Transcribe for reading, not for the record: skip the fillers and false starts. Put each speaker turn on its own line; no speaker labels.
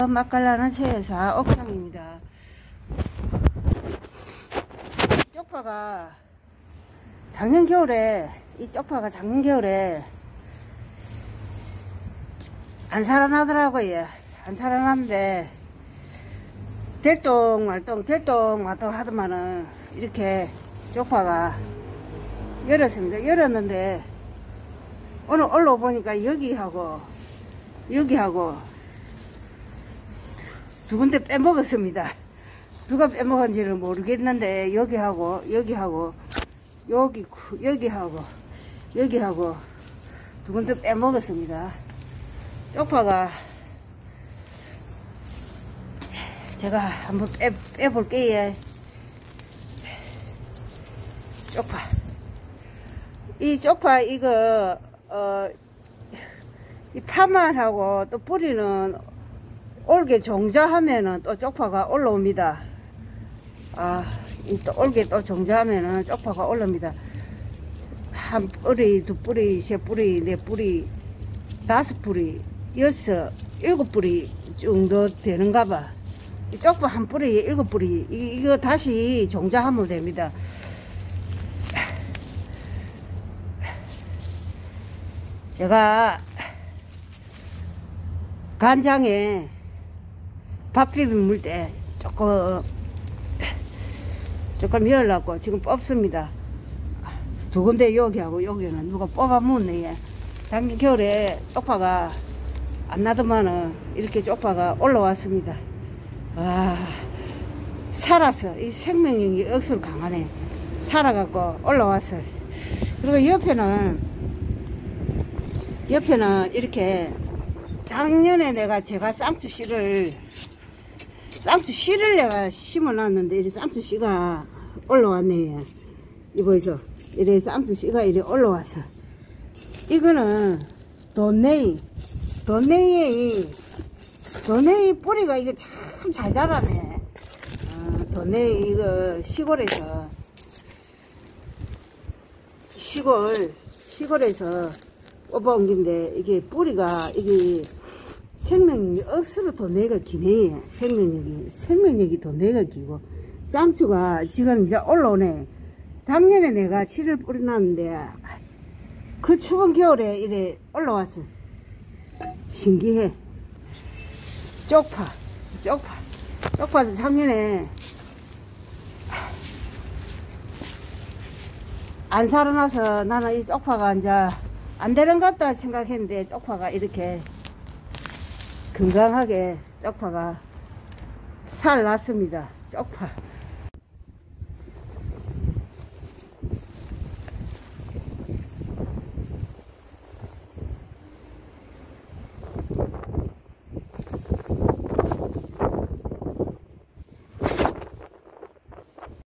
맛깔나는 새사 옥상입니다. 쪽파가 작년 겨울에 안 살아나더라고요. 안 살아났는데 될똥말똥 하더만은 이렇게 쪽파가 열었습니다. 열었는데 오늘 올라오보니까 여기하고 두 군데 빼먹었습니다. 누가 빼먹은지는 모르겠는데 여기하고 두 군데 빼먹었습니다. 쪽파가 제가 한번 빼볼게요. 이 쪽파 이거 이 파만 하고 또 뿌리는 올게 종자하면은 또 쪽파가 올라옵니다. 또 올게 또 종자하면은 쪽파가 올라옵니다. 한 뿌리, 두 뿌리, 세 뿌리, 네 뿌리, 다섯 뿌리, 여섯, 일곱 뿌리 정도 되는가 봐. 이 쪽파 한 뿌리에 일곱 뿌리. 이거 다시 종자하면 됩니다. 제가 간장에 밥 비빔 물 때 조금 열라고 지금 뽑습니다. 두 군데 여기하고 여기는 누가 뽑아 먹네. 작년 겨울에 쪽파가 안 나더만은 이렇게 쪽파가 올라왔습니다. 살았어. 이 생명력이 억수로 강하네. 살아갖고 올라왔어요. 그리고 옆에는 이렇게 작년에 제가 쌍추씨를 내가 심어놨는데 이 쌍추씨가 올라왔네. 이거에서 이래 쌍추씨가 이래 올라왔어. 이거는 돈네이 뿌리가 이거 참 잘 자라네. 돈네이 이거 시골에서 뽑아온 건데 이게 뿌리가 이게 생명력이 억수로 돈네이가 기네. 생명력이 돈네이가 기고 쌍추가 지금 이제 올라오네. 작년에 내가 씨를 뿌려놨는데 그 추운 겨울에 이래 올라왔어. 신기해. 쪽파도 작년에 안 살아나서 나는 이 쪽파가 이제 안 되는 것 같다 생각했는데 쪽파가 이렇게 건강하게 쪽파가 살났습니다. 쪽파